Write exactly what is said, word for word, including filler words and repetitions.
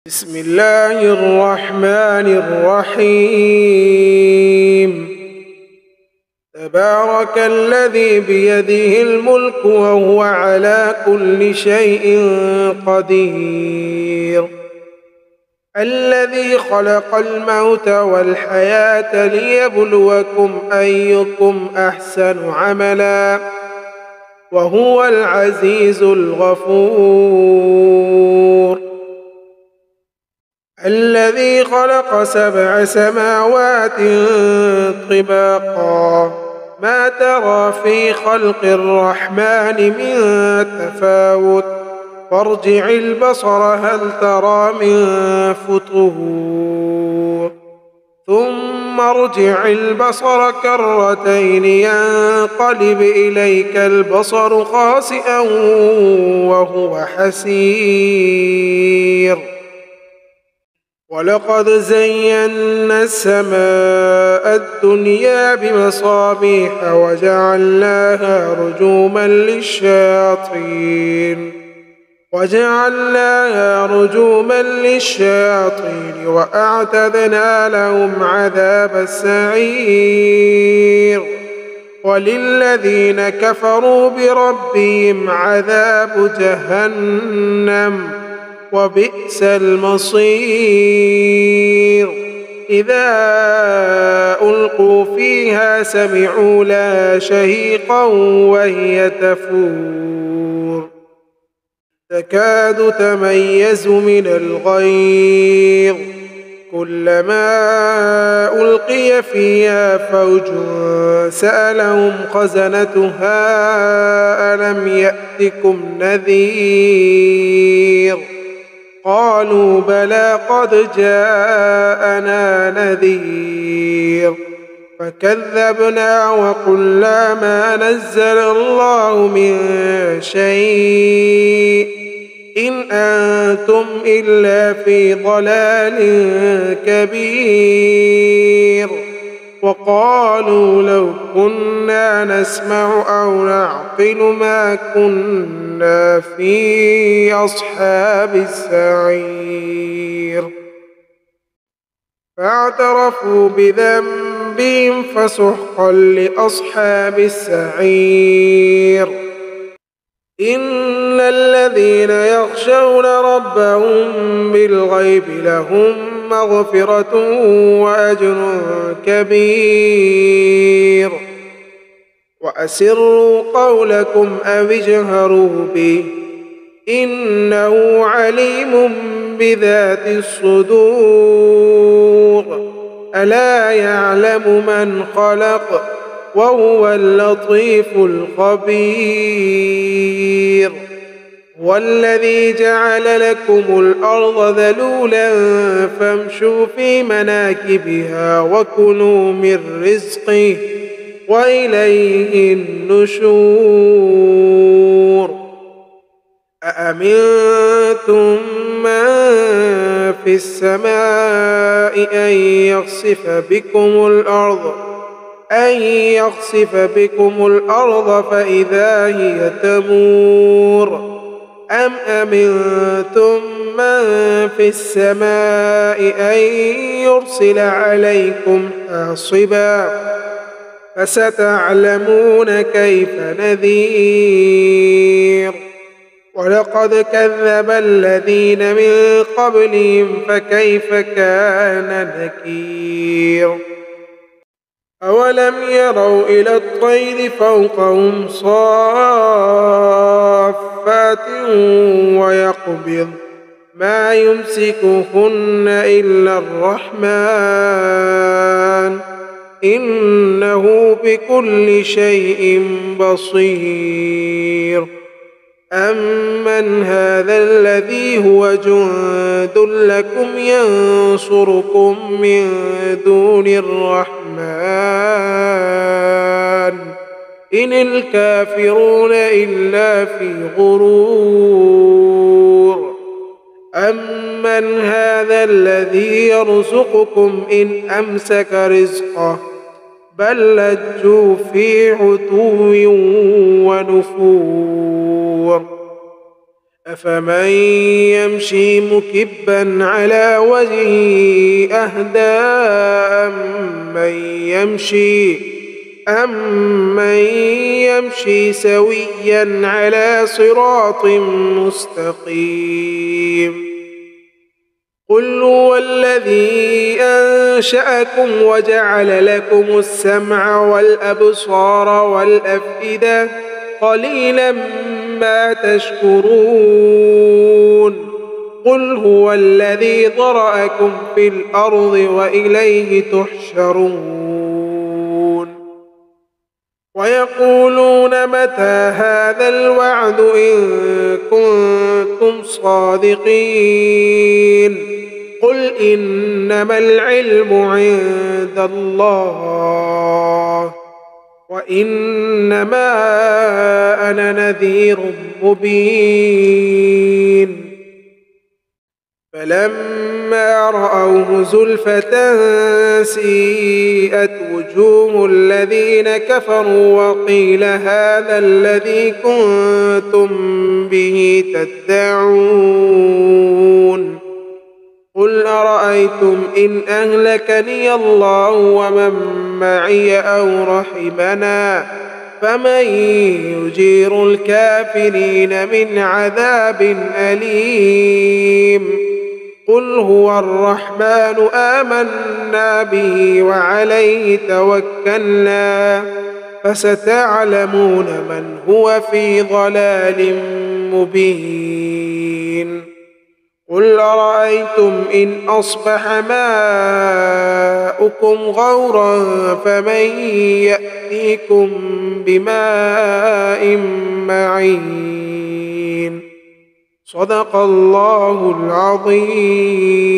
بسم الله الرحمن الرحيم. تبارك الذي بيده الملك وهو على كل شيء قدير، الذي خلق الموت والحياة ليبلوكم أيكم أحسن عملا وهو العزيز الغفور. الذي خلق سبع سماوات طباقا ما ترى في خلق الرحمن من تفاوت فارجع البصر هل ترى من فطور ثم ارجع البصر كرتين ينقلب إليك البصر خاسئا وهو حسير. ولقد زينا السماء الدنيا بمصابيح وجعلناها رجوما للشياطين وجعلناها رجوما للشياطين وأعتدنا لهم عذاب السعير. وللذين كفروا بربهم عذاب جهنم وبئس المصير. إذا ألقوا فيها سمعوا لها شهيقا وهي تفور تكاد تميز من الغيظ كلما ألقي فيها فوج سألهم خزنتها ألم يأتكم نذير قالوا بلى قد جاءنا نذير فكذبنا وقلنا ما نزل الله من شيء إن أنتم إلا في ضلال كبير. وقالوا لو كنا نسمع أو نعقل ما كنا في أصحاب السعير. فاعترفوا بذنبهم فسحقا لأصحاب السعير. إن الذين يخشون ربهم بالغيب لهم مغفرة وأجر كبير. وأسروا قولكم أو اجهروا به إنه عليم بذات الصدور. ألا يعلم من خلق وهو اللطيف الخبير. والذي جعل لكم الأرض ذلولا فامشوا في مناكبها وكلوا من رزقه وإليه النشور. أأمنتم من في السماء أن يخسف بكم الأرض أن يخسف بكم الأرض فإذا هي تمور أم أمنتم من في السماء أن يرسل عليكم حاصبا فستعلمون كيف نذير. ولقد كذب الذين من قبلهم فكيف كان نكير. أولم يروا إلى الطير فوقهم صافات ويقبض ما يمسكهن إلا الرحمن إنه بكل شيء بصير. أمن هذا الذي هو جند لكم ينصركم من دون الرحمن إن الكافرون إلا في غرور. أمن هذا الذي يرزقكم إن أمسك رزقه بل لجوا في عتو ونفور. أفمن يمشي مكبا على وجهه أهدى أمن يمشي أمن يمشي سويا على صراط مستقيم قل هو الذي أنشأكم وجعل لكم السمع والأبصار والأفئدة قليلا ما تشكرون قل هو الذي ذرأكم في الأرض وإليه تحشرون ويقولون متى هذا الوعد إن كنتم صادقين قل إنما العلم عند الله وإنما أنا نذير مبين فلما رأوه زلفة سيئت وجوه الذين كفروا وقيل هذا الذي كنتم به تدعون قل أرأيتم إن أهلكني الله ومن معي أو رحمنا فمن يجير الكافرين من عذاب أليم قل هو الرحمن آمنا به وعليه توكلنا فستعلمون من هو في ضلال مبين قل أرأيتم إن أصبح ماؤكم غورا فمن يأتيكم بماء معين صدق الله العظيم.